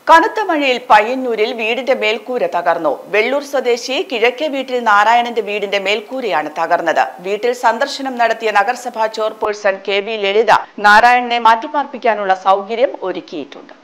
കനത്ത മഴയിൽ പയ്യന്നൂരിൽ വീടിന്റെ മേൽക്കൂര തകർന്നു. വെള്ളൂർ സ്വദേശി കിഴക്കേ വീട്ടിൽ നാരായണന്റെ വീടിന്റെ മേൽക്കൂരയാണ് തകർന്നത്. വീട്ടിൽ സന്ദർശനം നടത്തിയ നഗരസഭാ ചെയർപേഴ്സൺ കെ വി ലളിത നാരായണനെ മാറ്റിപ്പാർപ്പിക്കാനുള്ള സൗകര്യം ഒരുക്കിയിട്ടുണ്ട്.